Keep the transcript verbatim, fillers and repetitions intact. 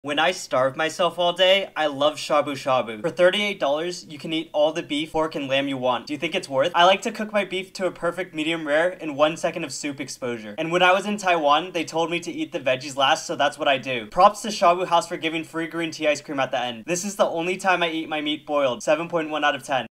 When I starve myself all day, I love Shabu Shabu. For thirty-eight dollars, you can eat all the beef, pork, and lamb you want. Do you think it's worth? I like to cook my beef to a perfect medium rare in one second of soup exposure. And when I was in Taiwan, they told me to eat the veggies last, so that's what I do. Props to Shabu House for giving free green tea ice cream at the end. This is the only time I eat my meat boiled. seven point one out of ten.